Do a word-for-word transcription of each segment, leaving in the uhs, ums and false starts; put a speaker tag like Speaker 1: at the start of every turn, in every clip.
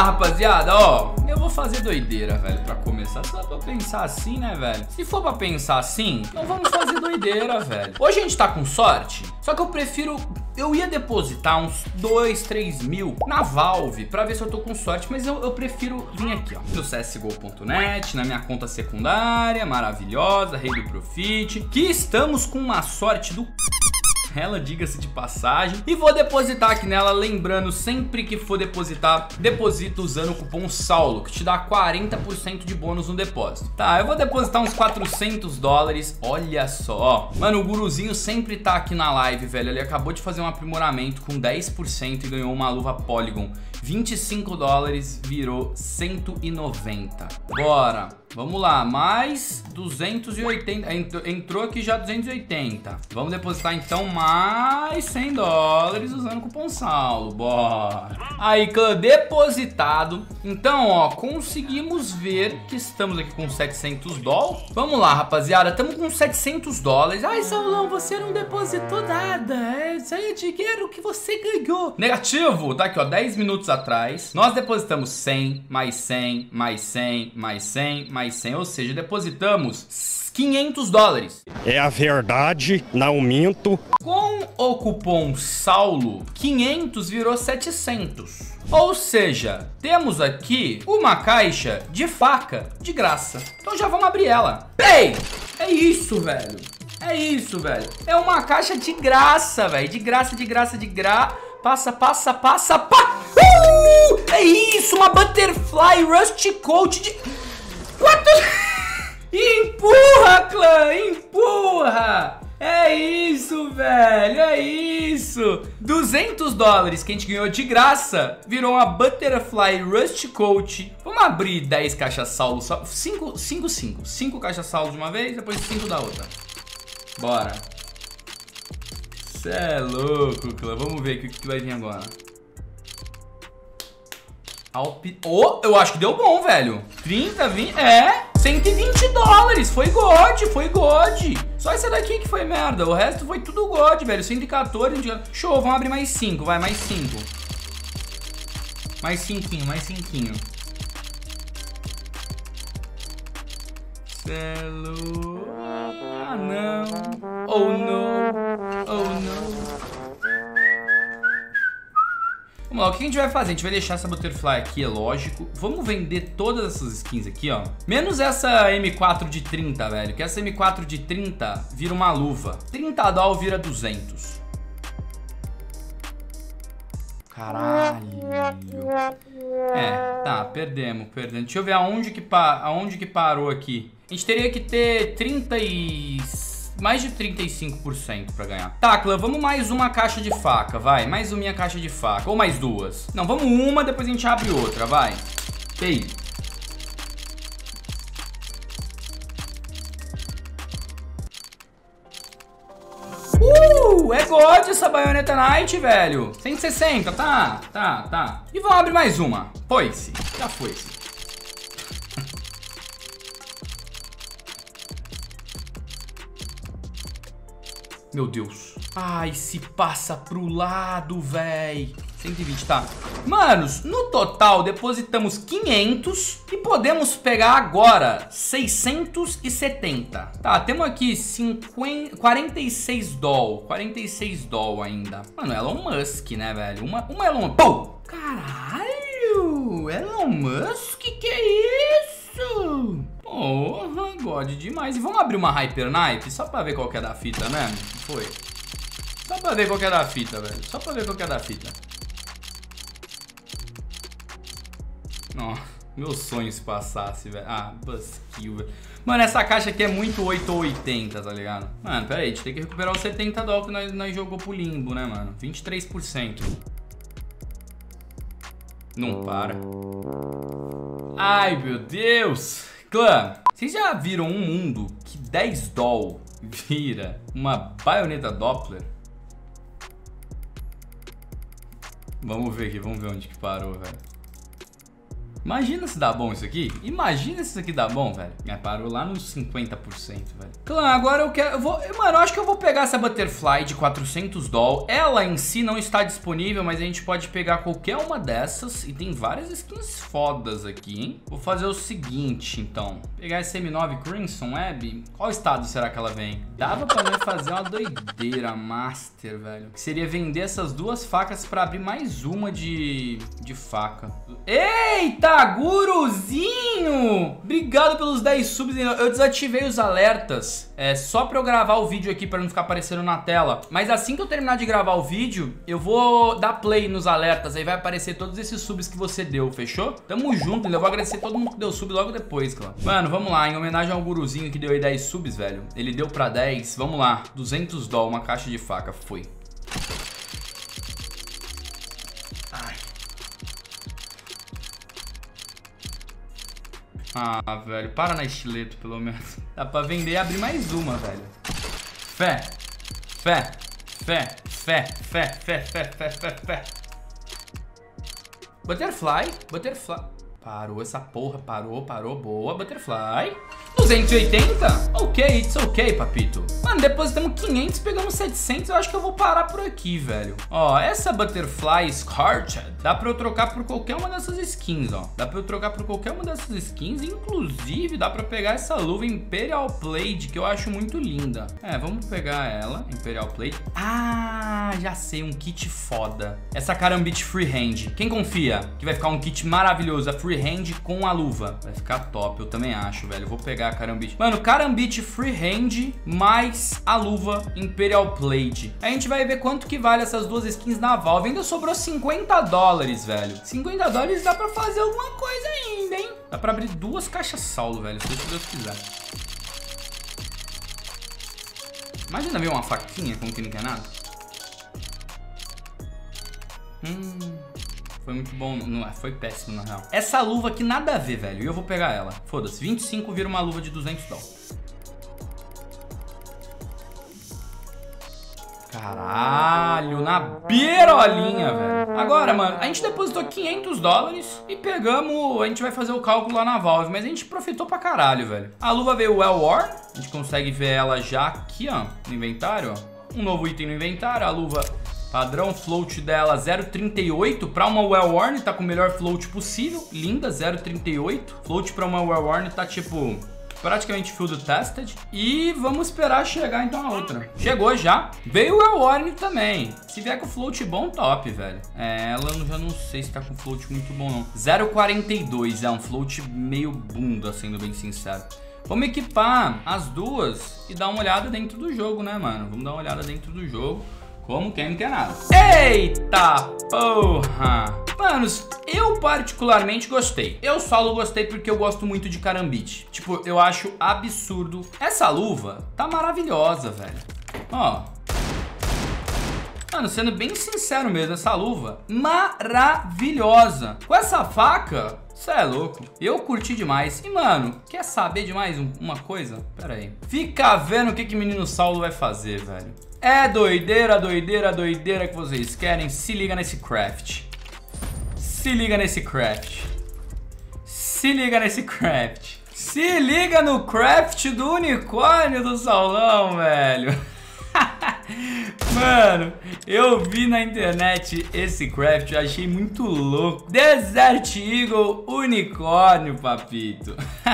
Speaker 1: rapaziada, ó, eu vou fazer doideira, velho, pra começar. Só pra pensar assim, né, velho? Se for pra pensar assim, então vamos fazer doideira, velho. Hoje a gente tá com sorte, só que eu prefiro... Eu ia depositar uns dois, três mil na Valve pra ver se eu tô com sorte, mas eu, eu prefiro vir aqui, ó, no C S G O ponto net, na minha conta secundária, maravilhosa, rei do Profit, que estamos com uma sorte do... ela, diga-se de passagem. E vou depositar aqui nela, lembrando, sempre que for depositar, deposita usando o cupom Saulo, que te dá quarenta por cento de bônus no depósito. Tá, eu vou depositar uns quatrocentos dólares, olha só, ó. Mano, o guruzinho sempre tá aqui na live, velho. Ele acabou de fazer um aprimoramento com dez por cento e ganhou uma luva Polygon. vinte e cinco dólares, virou cento e noventa. Bora. Vamos lá, mais duzentos e oitenta, entrou aqui já duzentos e oitenta. Vamos depositar então mais cem dólares usando o cupom Saulo, bora. Aí, clã, depositado. Então, ó, conseguimos ver que estamos aqui com setecentos dólares. Vamos lá, rapaziada, estamos com setecentos dólares. Ai, Saulão, você não depositou nada, é isso aí é dinheiro que você ganhou. Negativo, tá aqui, ó, dez minutos atrás. Nós depositamos cem, mais cem, mais cem, mais cem, mais cem, ou seja, depositamos quinhentos dólares.
Speaker 2: É a verdade, não minto.
Speaker 1: Com o cupom Saulo, quinhentos virou setecentos. Ou seja, temos aqui uma caixa de faca de graça. Então já vamos abrir ela. Ei, é isso, velho. É isso, velho. É uma caixa de graça, velho. De graça, de graça, de graça. Passa, passa, passa, pá. Uh! É isso, uma Butterfly Rust Coat de... What the... Empurra, clã, empurra. É isso, velho, é isso. duzentos dólares que a gente ganhou de graça virou uma Butterfly Rust Coat. Vamos abrir dez caixas Saulo, cinco, cinco, cinco. cinco caixas Saulo de uma vez, depois cinco da outra. Bora. Cê é louco, clã. Vamos ver o que, que vai vir agora. Alp... Oh, eu acho que deu bom, velho. trinta, vinte... É, cento e vinte dólares. Foi God, foi God. Só essa daqui que foi merda. O resto foi tudo God, velho. cento e quatorze. Show, vamos abrir mais cinco. Vai, mais cinco. Mais cinquinho, mais cinquinho. Celo... Ah, não. Oh, não. Oh, não. Vamos lá, o que a gente vai fazer? A gente vai deixar essa Butterfly aqui, é lógico. Vamos vender todas essas skins aqui, ó. Menos essa M quatro de trinta, velho. Que essa M quatro de trinta vira uma luva. trinta dólares vira duzentos. Caralho. É, tá, perdemos, perdemos. Deixa eu ver aonde que, pa... aonde que parou aqui. A gente teria que ter trinta e... mais de trinta e cinco por cento pra ganhar. Tá, clã, vamos mais uma caixa de faca, vai. Mais uma caixa de faca. Ou mais duas. Não, vamos uma, depois a gente abre outra, vai. Ei. Uh, é God essa Bayonetta Night, velho. cento e sessenta, tá, tá, tá. E vamos abrir mais uma. Foi-se, já foi-se. Meu Deus. Ai, se passa pro lado, véi. cento e vinte, tá. Manos, no total depositamos quinhentos e podemos pegar agora seiscentos e setenta. Tá, temos aqui cinquenta, quarenta e seis dólares. quarenta e seis dólares ainda. Mano, Elon Musk, né, velho? Uma, uma Elon... Pum! Caralho! Elon Musk? Que é isso? Porra, God demais. E vamos abrir uma Hyper Knife só pra ver qual que é da fita, né? Foi. Só pra ver qual que é da fita, velho. Só pra ver qual que é da fita. Nossa, meu sonho se passasse, velho. Ah, Buskill, velho. Mano, essa caixa aqui é muito oito ou oitenta, tá ligado? Mano, pera aí, a gente tem que recuperar os setenta dólares que nós, nós jogou pro limbo, né, mano? vinte e três por cento. Não para. Ai, meu Deus. Clã, vocês já viram um mundo que dez dólares vira uma baioneta Doppler? Vamos ver aqui, vamos ver onde que parou, velho. Imagina se dá bom isso aqui. Imagina se isso aqui dá bom, velho. É, parou lá nos cinquenta por cento, velho. Clã, agora eu quero... Eu vou, mano, eu acho que eu vou pegar essa Butterfly de quatrocentos dólares. Ela em si não está disponível, mas a gente pode pegar qualquer uma dessas. E tem várias skins fodas aqui, hein? Vou fazer o seguinte, então. Pegar essa M nove Crimson Web. Qual estado será que ela vem? Dava pra mim fazer uma doideira master, velho. Que seria vender essas duas facas pra abrir mais uma de, de faca. Eita, guruzinho! Obrigado pelos dez subs. Eu desativei os alertas. É só pra eu gravar o vídeo aqui, pra não ficar aparecendo na tela. Mas assim que eu terminar de gravar o vídeo, eu vou dar play nos alertas. Aí vai aparecer todos esses subs que você deu, fechou? Tamo junto, eu vou agradecer todo mundo que deu sub logo depois, claro. Mano, vamos lá. Em homenagem ao guruzinho que deu aí dez subs, velho. Ele deu pra dez. Vamos lá. duzentos dólares, uma caixa de faca. Foi. Ai. Ah, velho. Para na estileto, pelo menos. Dá pra vender e abrir mais uma, velho. Fé. Fé. Fé. Fé. Fé. Fé. Fé. Fé. Fé. Fé. Butterfly. Butterfly. Parou essa porra. Parou, parou. Boa, Butterfly. duzentos e oitenta? Ok, it's ok, papito. Mano, depositamos quinhentos, pegamos setecentos. Eu acho que eu vou parar por aqui, velho. Ó, essa Butterfly Scorched dá pra eu trocar por qualquer uma dessas skins, ó. Dá pra eu trocar por qualquer uma dessas skins. Inclusive, dá pra pegar essa luva Imperial Plate, que eu acho muito linda. É, vamos pegar ela, Imperial Plate. Ah, já sei, um kit foda. Essa Karambit Freehand. Quem confia que vai ficar um kit maravilhoso? A Freehand com a luva. Vai ficar top, eu também acho, velho. Eu vou pegar a Karambit. Mano, Karambit Freehand mais a luva Imperial Plate. A gente vai ver quanto que vale essas duas skins na Valve. Ainda sobrou cinquenta dólares, velho. cinquenta dólares dá pra fazer alguma coisa ainda, hein? Dá pra abrir duas caixas Saulo, velho. Se Deus quiser. Imagina ver uma faquinha como que não quer nada. Hum... Foi muito bom, não, foi péssimo na real. Essa luva aqui nada a ver, velho. E eu vou pegar ela. Foda-se, vinte e cinco vira uma luva de duzentos dólares. Caralho, na beirolinha, velho. Agora, mano, a gente depositou quinhentos dólares e pegamos... A gente vai fazer o cálculo lá na Valve, mas a gente profitou pra caralho, velho. A luva veio well worn. A gente consegue ver ela já aqui, ó, no inventário, ó. Um novo item no inventário, a luva... Padrão float dela zero vírgula trinta e oito para uma well worn, tá com o melhor float possível. Linda, zero vírgula trinta e oito. Float para uma well worn tá tipo praticamente field tested. E vamos esperar chegar então a outra. Chegou já. Veio o well worn também. Se vier com float bom, top, velho. É, ela eu já não sei se tá com float muito bom não. zero vírgula quarenta e dois, é um float meio bunda, sendo bem sincero. Vamos equipar as duas e dar uma olhada dentro do jogo, né, mano? Vamos dar uma olhada dentro do jogo. Como quem não quer nada. Eita porra! Manos, eu particularmente gostei. Eu solo gostei porque eu gosto muito de Karambit. Tipo, eu acho absurdo. Essa luva tá maravilhosa, velho. Ó. Mano, sendo bem sincero mesmo, essa luva maravilhosa. Com essa faca... Cê é louco. Eu curti demais. E, mano, quer saber de mais um, uma coisa? Pera aí. Fica vendo o que que o menino Saulo vai fazer, velho. É doideira, doideira, doideira que vocês querem. Se liga nesse craft. Se liga nesse craft. Se liga nesse craft. Se liga no craft do unicórnio do Saulão, velho. Mano, eu vi na internet esse craft, eu achei muito louco. Desert Eagle unicórnio, papito.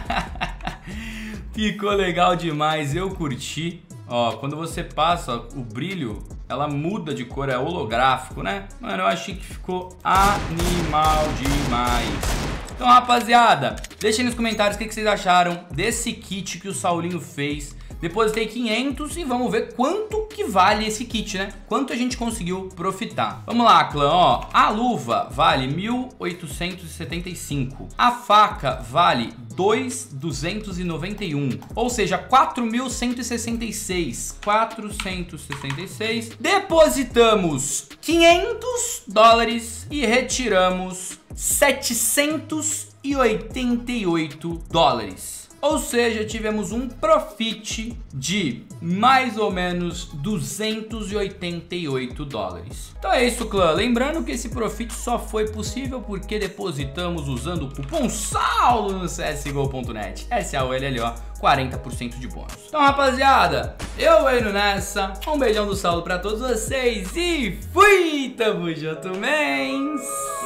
Speaker 1: Ficou legal demais, eu curti. Ó, quando você passa, ó, o brilho, ela muda de cor, é holográfico, né? Mano, eu achei que ficou animal demais. Então, rapaziada, deixem nos comentários o que vocês acharam desse kit que o Saulinho fez. Depositei quinhentos e vamos ver quanto que vale esse kit, né? Quanto a gente conseguiu profitar. Vamos lá, clã, ó. A luva vale mil oitocentos e setenta e cinco. A faca vale dois mil duzentos e noventa e um. Ou seja, quatro mil cento e sessenta e seis. quatrocentos e sessenta e seis. Depositamos quinhentos dólares e retiramos setecentos e oitenta e oito dólares. Ou seja, tivemos um profit de mais ou menos duzentos e oitenta e oito dólares. Então é isso, clã. Lembrando que esse profit só foi possível porque depositamos usando o cupom SAULO no C S G O ponto net. S A U L L O, quarenta por cento de bônus. Então, rapaziada, eu vou indo nessa. Um beijão do Saulo pra todos vocês e fui! Tamo junto, mens!